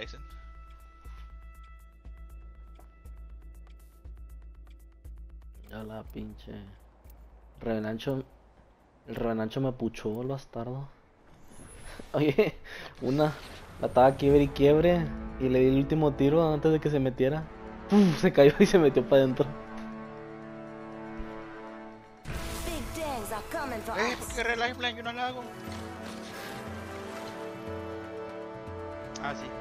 Ryzen. Ya la pinche. Revenancho. El Revenancho me puchó el bastardo. Oye, una. La estaba quiebre y quiebre. Y le di el último tiro antes de que se metiera. ¡Puf! Se cayó y se metió para adentro. ¿Por qué relaje plan? Yo no la hago. Ah, sí.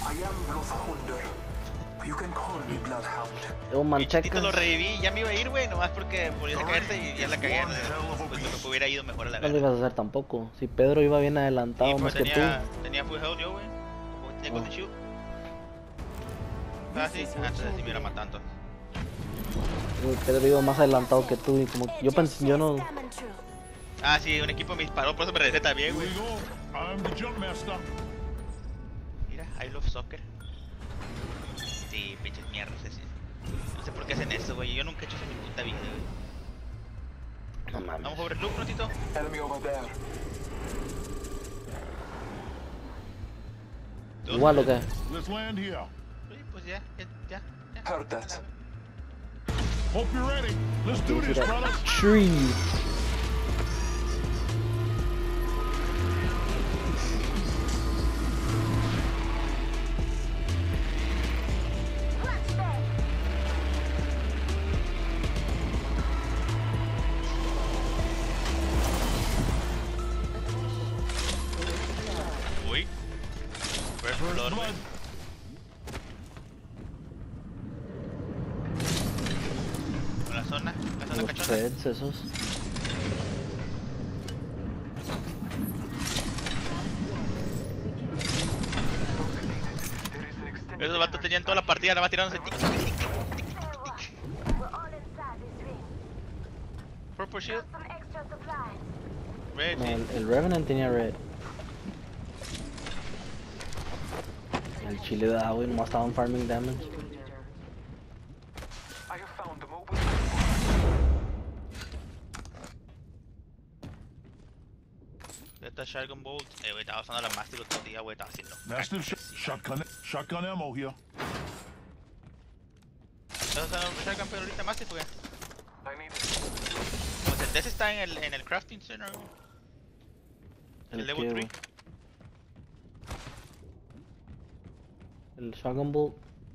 Yo Mi chitito manteca. lo reviví, ya me iba a ir, güey, nomás porque volvió a caerse y ya la cagué. Pues lo que hubiera ido mejor a la No lo verga. ibas a hacer tampoco. Si Pedro iba bien Sí, adelantado pues más que tú. tenía full health yo, güey. Como tenía golden shield. Ah, sí, antes de sí me hubiera matado. Pedro iba más adelantado que tú. Y como yo pensé, yo no. Ah, sí, un equipo me disparó, por eso me regresé también, güey. Mira, I love soccer. Sí, pinches mierdas, sí. No sé por qué hacen eso, güey. Yo nunca he hecho eso en mi puta vida, güey. No mames. Vamos a overlook, ratito. Igual o qué. Sí, pues ya. Heard that. Hope you're ready. Let's do this, brothers. Tree. Uy. First blood, güey. La zona Los cachona. Feds esos. Esos vatos tenían toda la partida, nada más tirándose tic, tic, tic, tic, tic, tic, tic. Purple shield. Red No, shield. el Revenant tenía red. El chile de agua y nomás estaban farming damage. I have found the mobile. Esta Shotgun Bolt. Güey, estaba usando la Mastico todo el día, güey, estaba haciendo. Master shotgun ammo here. ¿Estás usando Shotgun pero ahorita Mastico, güey? I need it. Pues el DS está en el Crafting Center, güey. El level qué, 3. güey? El Shotgun Bolt.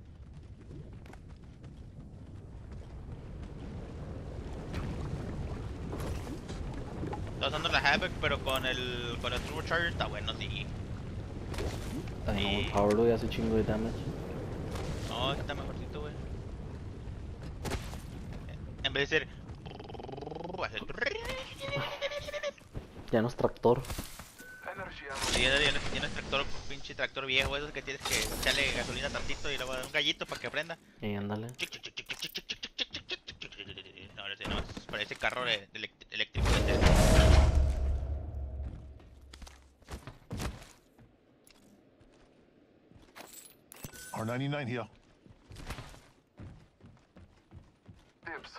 Está usando la Havoc, pero con el Turbocharger está bueno, sí. Ay, no, Sí. el Power Load hace chingo de damage. No, este está mejorcito, güey. En vez de ser... hace- Ya no es tractor. Energy ammo. Sí, ya no es tractor, pinche tractor viejo, esos que tienes que echarle gasolina tantito y luego un gallito para que prenda. Y ándale. No, ahora sí, no, parece carro de eléctrico. R99 here. Dibs.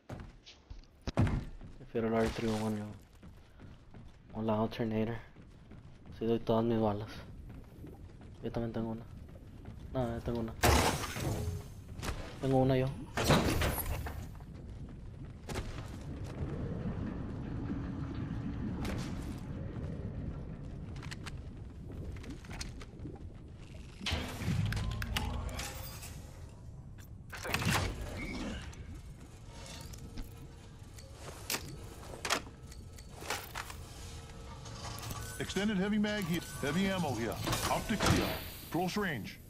Prefiero el R31 yo. O la Alternator. Así doy todas mis balas. Yo también tengo una. No, yo tengo una. Tengo una yo. Extended heavy mag here. Heavy ammo here. Optics here. Close range.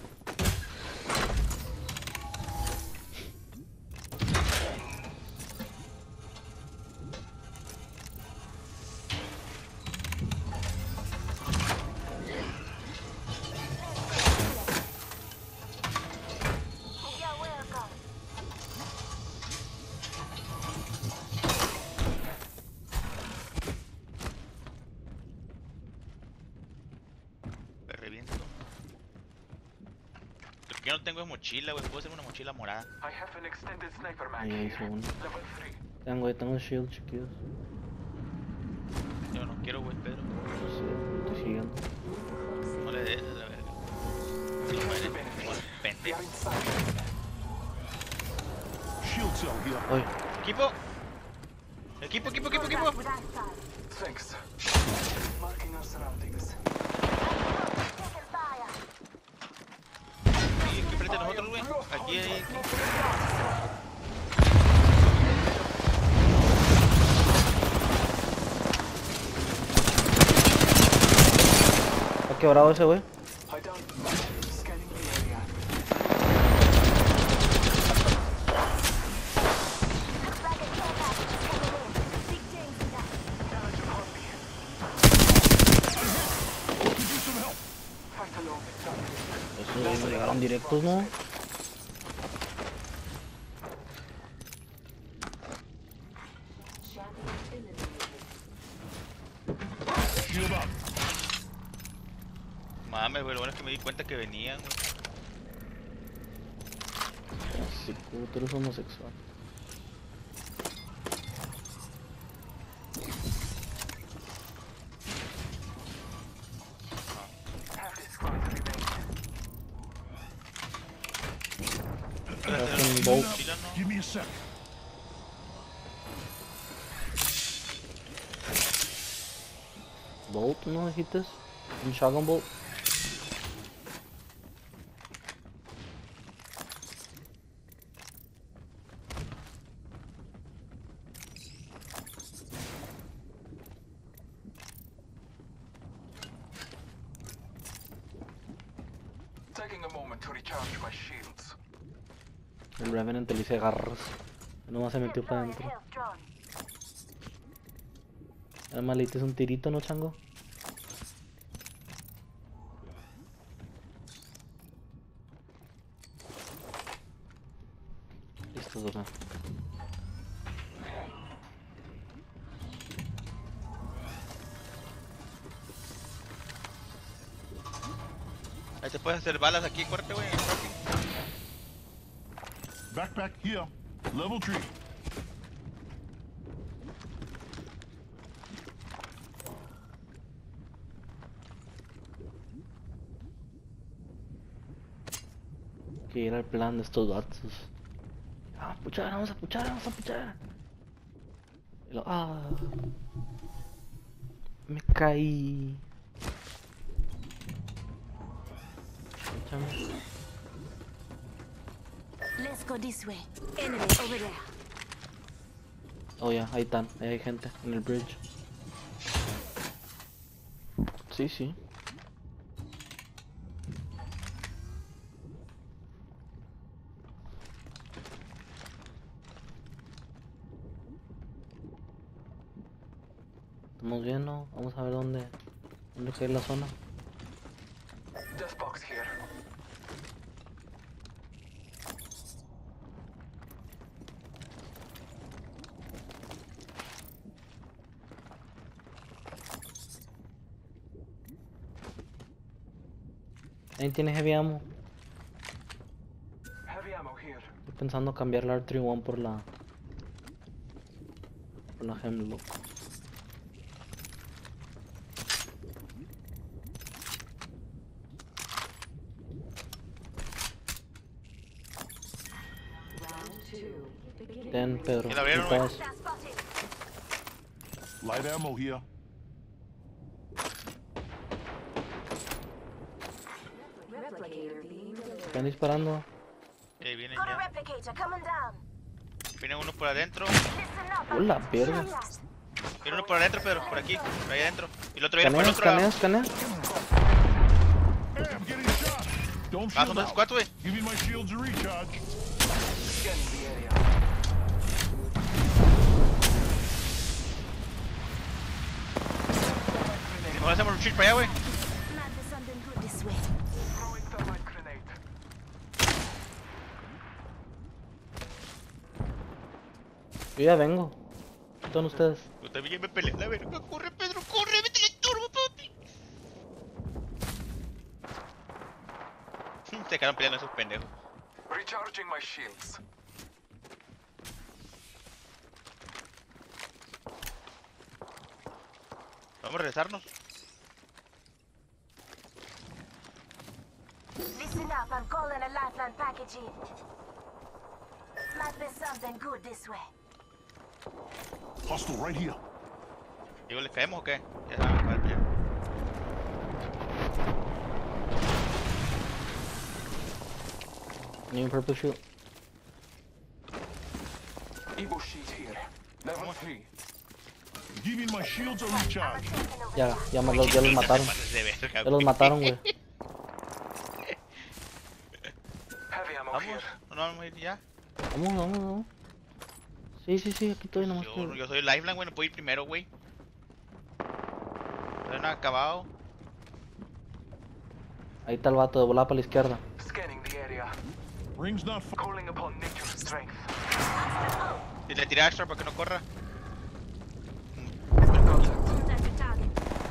Me reviento. Lo que yo no tengo es mochila, güey. Puedo hacer una mochila morada. I have an extended sniper mag Ahí here. hice uno. Level 3. Tengo shield chiquillos. Yo no quiero, güey, Pedro. No sé, estoy siguiendo. No le des a la verga. We are inside. Shield cell here. Oye, Equipo. Equipo. Thanks. Marking our surroundings. Y aquí frente a nosotros, güey. Aquí hay. ¿está quebrado ese güey? I down. Scanning the area. Damage upon me. Could use some help. Fight alone. Esos güeyes me llegaron directos, ¿no? Shield up. Mames, güey, lo bueno es que me di cuenta que venían, güey. Sí, tú eres homosexual. Half the squad remain. Hacen bolt. Chila, no. Give me a sec. Bolt, ¿no dijiste? Un shotgun bolt. Taking a moment to recharge my shields. El Revenant le hice garras. Nomás se metió para adentro. Además le hiciste un tirito, ¿no, chango? Listo, Dora. Ahí te puedes hacer balas aquí, corte, güey. Backpack here. Level 3. Que era el plan de estos vatos. Vamos a puchar, vamos a puchar, vamos a puchar. Y lo, me caí. Échame. Let's go this way. Enemy over there. Oh ya, ahí están, ahí hay gente en el bridge. Sí, sí. Estamos bien, ¿no? Vamos a ver dónde cae la zona. Death box here. Ahí tiene heavy ammo. Heavy ammo here. Estoy pensando cambiar la R31 por la Hemlock. Ten, Pedro. ¿Ya la abrieron, ¿qué güey? pasa? Light ammo here. Están disparando. Vienen Got a ya. replicator coming down. Viene uno por adentro. Listen up. Hola, verga. Viene uno por adentro, pero por aquí, por ahí adentro. Y el otro viene por el Escanea, otro lado. escanea. I'm getting shot. Don't Ah, shield son dos out. squads, güey. Give me my shields a recharge. Scanning the area. Mejor hacemos un shield para allá, güey. Might be something good this way. Throwing thermite grenade. Yo ya vengo. ¿Dónde están ustedes? Yo también me peleé la verga. Corre, Pedro, corre, métele el turbo, papi. Se quedaron peleando esos pendejos. Recharging my shields. Vamos a regresarnos. Listen up, I'm calling a lifeline package in. Might be something good this way. Hostile right here. Digo, ¿le caemos o qué? Ya saben cuál es. New purple shield. Evo sheet here. Level 3. Giving my shields a recharge. Ya los mataron. Pases de verga, Ya los güey. mataron, güey. Heavy ammo Vamos, here. no vamos a ir ya. Vamos. Sí, aquí estoy nomás. Yo soy Lifeline, güey, no puedo ir primero, güey. Todavía no he acabado. Ahí está el vato de volada para la izquierda. Scanning the area. Ring's not far. Calling upon nature's strength. Y le tiré extra para que no corra. Contact. Contact the target.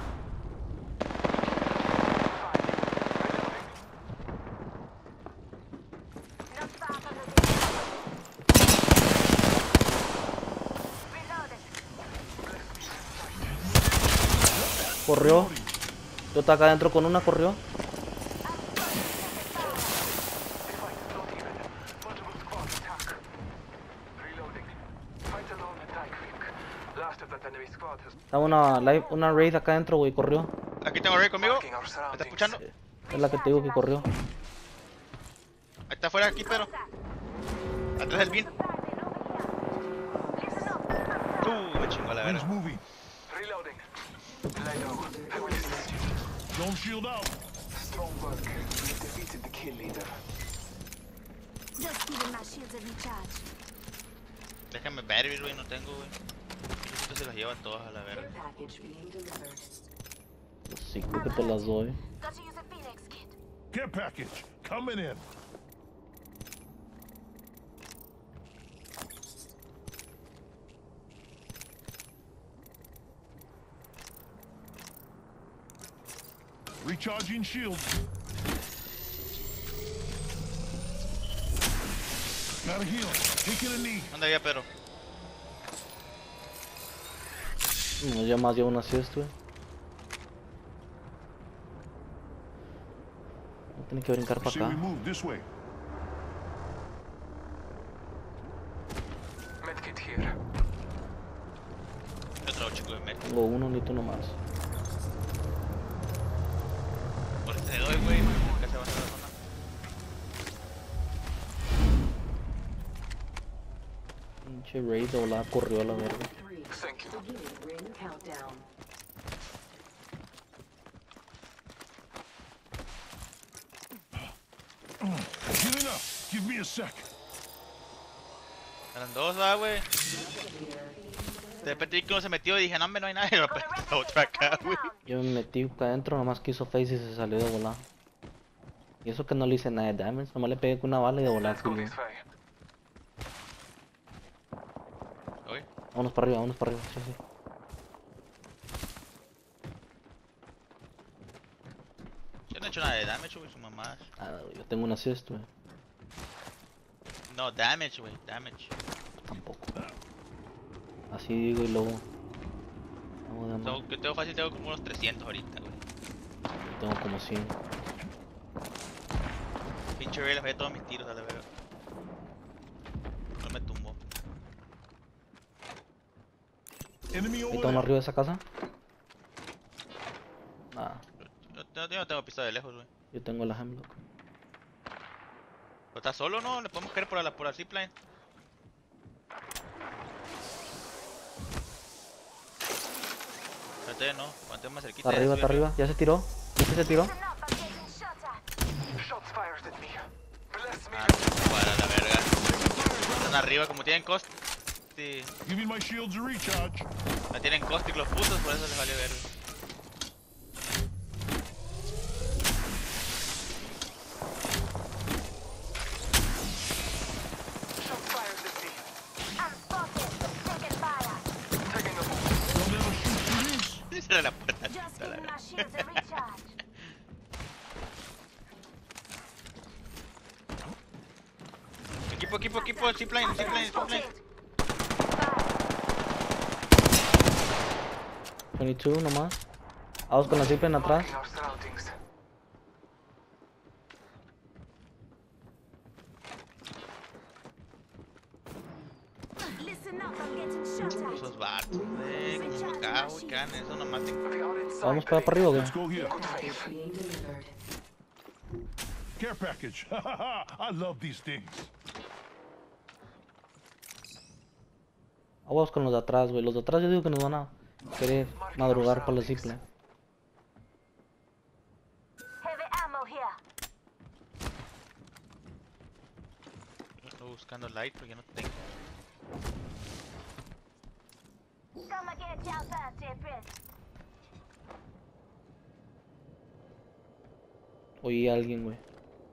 Not far from the Reloaded. Corrió. Yo estaba acá adentro con una, corrió. Fight not even. Multiple squad attack. Reloading. Fight alone attack weak. Last of that enemy squad has Estaba una raid acá adentro, güey, corrió. Aquí tengo a Ray conmigo. marking our ¿Me surroundings. está escuchando? Es la que te digo que corrió. Ahí está afuera aquí, pero. Atrás del bin. Listen up. Me chingó a la Ring's verga. moving. Reloading. Lay low. I will assist you. Don't shield out. Strong work. You defeated the kill leader. Just giving my shields a recharge. Déjame ver, güey, no tengo, güey. Esto se las llevan todas a la verga. Pues sí, creo que te las doy. Got to use a Phoenix kit. Care package coming in. Recharging shield. Gotta heal. Taking a knee. ¿Dónde había Pedro? No, ya más llevo una assist, güey. Voy a tener que brincar para See, we acá. move this way. Medkit here. Otro chico de metro. Tengo uno, necesito uno más. Por este te doy, güey. Nunca se va a hacer la zona. Pinche raid de volada corrió a la verga. Thank you. Healing up. Give me a sec. Eran dos, güey. De repente vi que uno se metió y dije, no, hombre, no hay nadie. Pero está otro acá, güey. Yo me metí acá adentro, nomás que hizo face y se salió de volada. Y eso que no le hice nada de damage, nomás le pegué con una bala y de volada Let's go culió. this way. Oye, Vámonos para arriba, sí. yo no he hecho nada de damage, güey, su mamá. Ah, yo tengo un assist, güey. No, damage, güey, damage. Tampoco. Así digo y luego. Vamos de más. Que tengo fácil, tengo como unos 300 ahorita, güey. Tengo como 100. Pinche Ray le fallé todos mis tiros a la verga. No me tumbó. Enemy Ahí over está uno there. arriba de esa casa. Ah, Yo no tengo pistola de lejos, güey. yo tengo la Hemlock. ¿Pero está solo no? ¿Le podemos caer por la zipline? Espérate, no, cuando más cerquita. Está arriba, ya está subí arriba. Ya se tiró. ¿Sí se tiró? Listen up, I'm getting shot at. Shots fired at me. Bless me. Ah, para la verga. Están arriba, como tienen cost. Sí, Giving my shields a recharge. la tienen caustic los putos, por eso les vale verga. Shots fired at me. I'm spotted. Taking fire. Taking a move. They'll never shoot through this. Cierra la puerta. Just a la giving verga. my shields a recharge. Equipo, zipline. Spotted. 22 nomás. Vamos con la zipline atrás. Marking our surroundings. enough. I'm getting shot at. Esos vatos, como acá, güey, que hagan eso, nomás te... They are inside. Vamos para arriba, güey. Let's go here. Good faith. Being delivered. Care package. I love these things. Aguas con los de atrás, güey. Los de atrás yo digo que nos van a querer madrugar para la cicla. Heavy ammo here. Estoy buscando light, pero ya no tengo. Come and get y'all fast here, Prince. Oí a alguien, güey.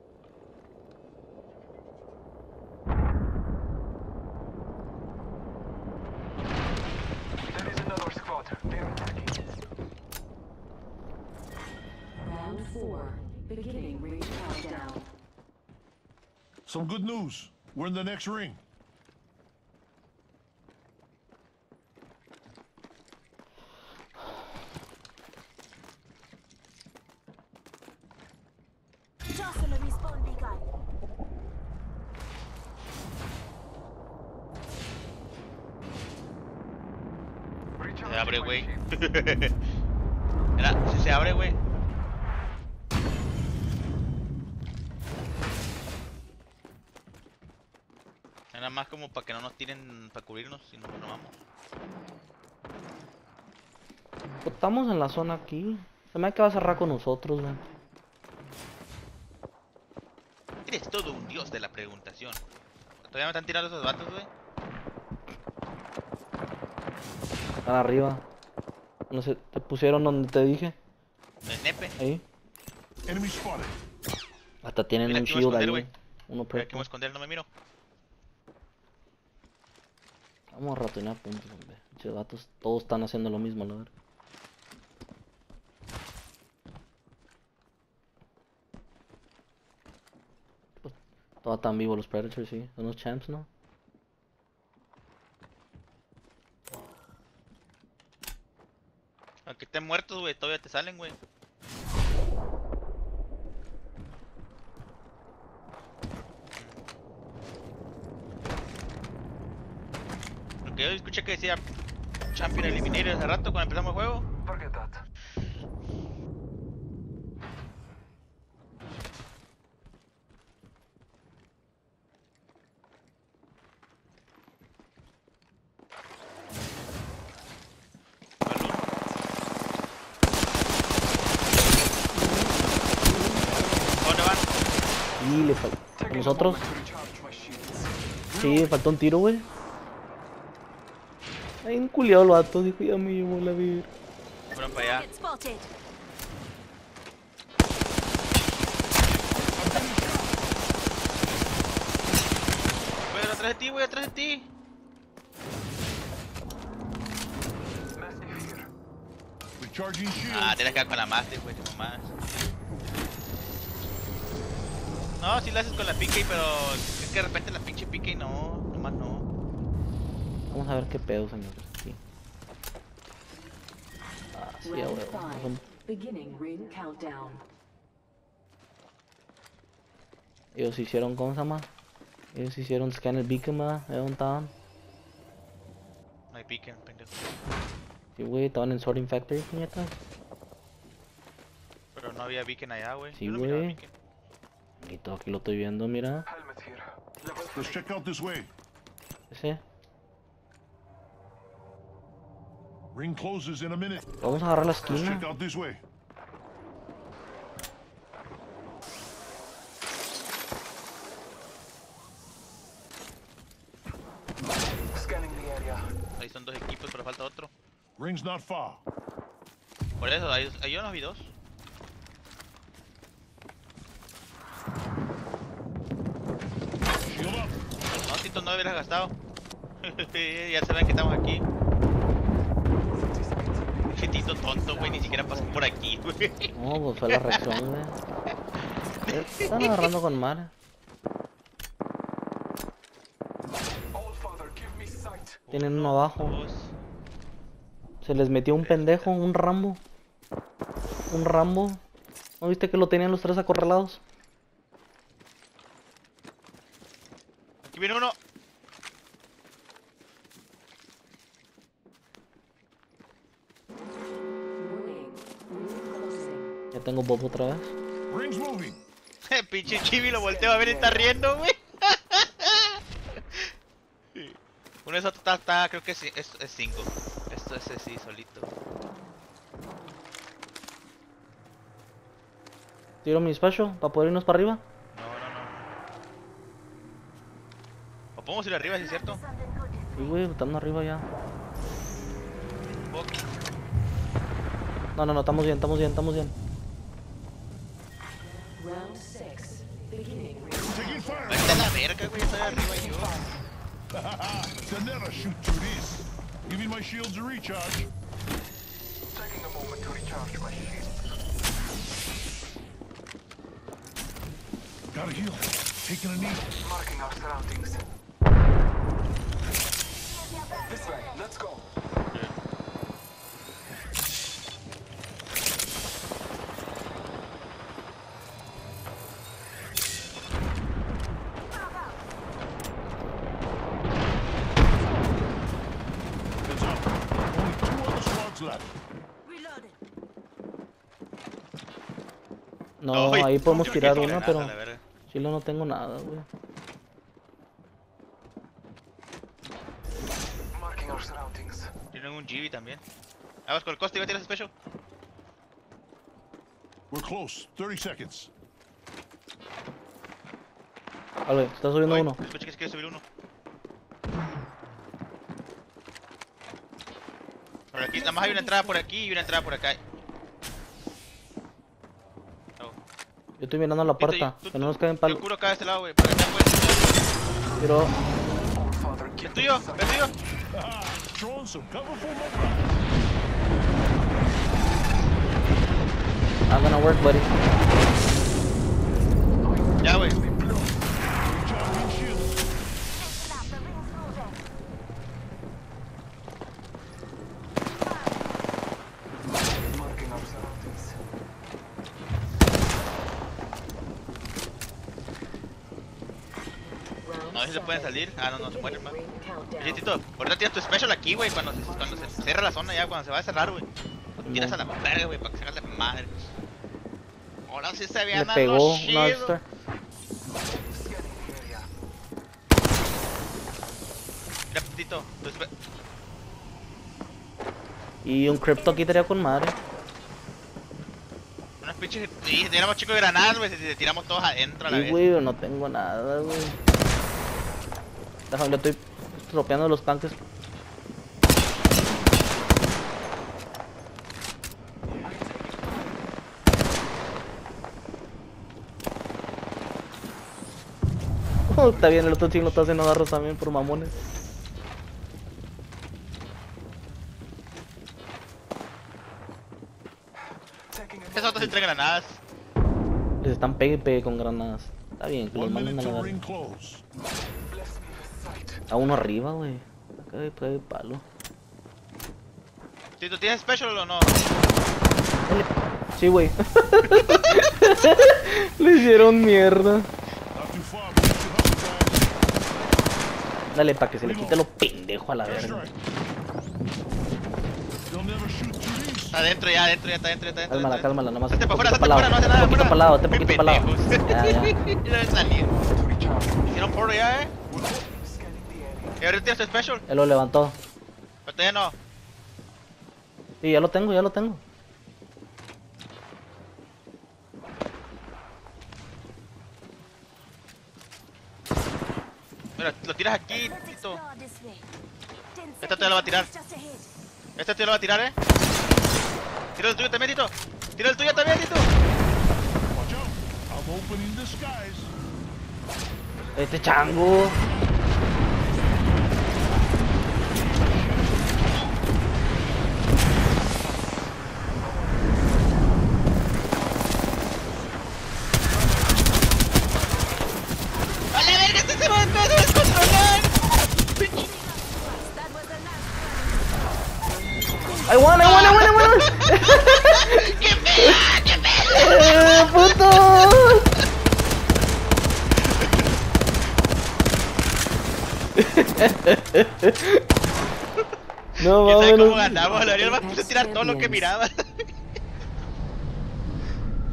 There is another squad. They're attacking. Round 4. Beginning ring countdown. Some good news. We're in the next ring. Toss on a respawn beacon. Se abre, Recharging my güey. shield. Mira, si se abre, güey. Nada más como para que no nos tiren para cubrirnos, si no, no vamos. Pues estamos en la zona aquí. Se me ha que va a cerrar con nosotros, güey. Eres todo un dios de la preguntación. Todavía me están tirando esos vatos, güey. Están arriba. No sé, te pusieron donde te dije. El nepe. Ahí. Enemy spotted. Hasta tienen Mira, un aquí voy a shield ahí. esconder, güey. Uno Mira, aquí me voy a purple. esconder, no me miro. Vamos a ratonear puntos, hombre. Esos vatos todos están haciendo lo mismo, la verdad. Pues, todos están vivos los Predators, sí. Son los champs, ¿no? Aunque estén muertos, güey, todavía te salen, güey. Lo que yo escuché que decía Champion Eliminator hace rato cuando empezamos el juego. Forget that. ¿Dónde van? Y le faltó. Taking a Nosotros. moment to recharge my shields. Sí, me faltó un tiro, güey. Ahí un culiado el vato, dijo, ya me llevó la vida. Fueron para allá. Get spotted. Güey, atrás de ti, güey, atrás de ti. Massive here. Recharging shield. Ah, te la quedas con la master, güey, te mamás. No, si la haces con la PK, pero es que de repente la pinche PK no, nomás no. Vamos a ver qué pedo, señores. Aquí. Ah, sí, a Round huevo. 5. Beginning ring countdown. Ellos hicieron, ¿cómo se llama? Ellos hicieron scan el beacon, ¿verdad? ¿De dónde estaban? No hay pique, pendejo. Sí, güey, estaban en Sorting Factory, puñetas. Pero no había beacon allá, güey. Sí, Yo no miraba güey. beacon. Y todo aquí lo estoy viendo, mira. Helmet here. Level Let's 3. check out this way. Ese. Ring closes in a minute. Vamos a agarrar la Let's check esquina. out this way. Scanning the area. Ahí son dos equipos, pero falta otro. Ring's not far. Por eso, ahí yo no vi dos. Shield up. No, Tito, no hubieras gastado. Ya saben que estamos aquí. Pinche Tito tonto, güey, ni siquiera pasó por aquí, güey. No, pues fue la reacción, güey. Están agarrando con mar. All father, give me sight. Tienen uno abajo. Dos. Se les metió un pendejo, un Rambo. Un Rambo. ¿No viste que lo tenían los tres acorralados? Aquí viene uno. tengo Bob otra vez. Ring's moving. Pinche Chibi lo volteo a ver y está riendo, güey. Uno de esos está, creo que sí, es 5. Esto es sí, solito. Tiro mi special para poder irnos para arriba. No. O podemos ir arriba, si es cierto. Something good. Sí, güey, estamos arriba ya. Fuck. No, estamos bien. Round 6. Beginning ring Taking fire. Ahí está la verga, güey, estoy arriba yo. They'll never shoot through this. Giving my shields a recharge. Taking a moment to recharge my shield. Gotta heal. Taking a knee. Marking our surroundings. This way, let's go. It's up. Only 2 other squads left. No, Ay, ahí podemos yo tirar quiero una, granadas, pero a la verga. chile no tengo nada, güey. Marking our surroundings. Tienen un GB también. Vamos con el coste, iba a tirar special. We're close. 30 seconds. Vale, está subiendo Ay, uno. escuché que quiere subir uno. Por aquí, nada más hay una entrada por aquí y una entrada por acá. Oh. Yo estoy mirando la puerta, que no nos caen Yo palos. curo acá de este lado, güey. Por acá puedes. Tiro. All Father, El keep tuyo, el tuyo. Ah, throwing some cover for my brother. I'm gonna work, buddy. Ya, güey. Recharging shields. Listen up, the ring's moving. marking our surroundings. round No sé si se pueden 7. salir. Ah, no, se mueren más. Ring countdown. Oye, Tito, ahorita tiras tu special aquí, güey, cuando se cierra la zona ya, cuando se va a cerrar, güey. Tiras a la verga, güey, para que se haga la madre. Ahora sí se Le vean pegó algo un chido. All-Star. Scanning the area. Mira, Tito, Y un Crypto aquí estaría con madre. unas pinches. Sí, tiramos chicos de granadas, güey, si tiramos todos adentro a la Y vez. güey, no tengo nada, güey. Déjame, le estoy estropeando los tanques. Está bien, el otro chino está haciendo agarros también por mamones. Taking a Esas otras entre granadas. Les están pegue y pegue con granadas. Está bien, que los 1 manden minute a la to verga. ring close. bless me with sight. A uno arriba, güey. Acá de pegue palo. Tito, ¿tienes special o no? Sí, güey. Le hicieron mierda. Not too far, but you should guys. Dale, para que se le quite lo pendejo a la First verga. strike. They'll never shoot through these. Está adentro, ya adentro, ya está adentro, ya está adentro. Cálmala, cálmala, nomás. Este para afuera, poquito este para afuera, no hace nada. un poquito afuera. para lado, este Bien poquito para lado. pendejos. Ya, ya. Ya deben salir. To recharge. Hicieron porro ya, Scanning the area. Y ahorita tienes tu special. Él lo levantó. Pero todavía no. Sí, ya lo tengo, ya lo tengo. Mira, lo tiras aquí, Let's Tito. explore this way. 10 Esta te la va a tirar. seconds, just ahead. Este tío lo va a tirar, Tira el tuyo también, Tito. Tira el tuyo también, Tito. Watch out. I'm opening the skies. Este chango. ¡A la verga! ¡Este se va a descontrolar! That was the last I won. ¡Qué pena! ¡Qué pena! ¡Puto! No, ¿Quién sabe cómo mames. ganamos? La verdad, me puse a tirar todo lo que miraba.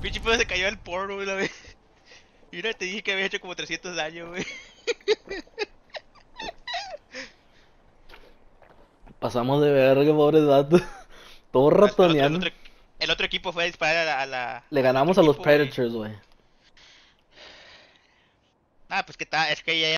Pinche pedo se cayó el porno, güey, la vez. Mira, te dije que había hecho como 300 daño, güey. Pasamos de verga, pobre dato. Todo Ah, es que ratoneando. el otro equipo fue a disparar a la Le al ganamos otro a los equipo, güey. Predators, güey. Ah, pues que es que ya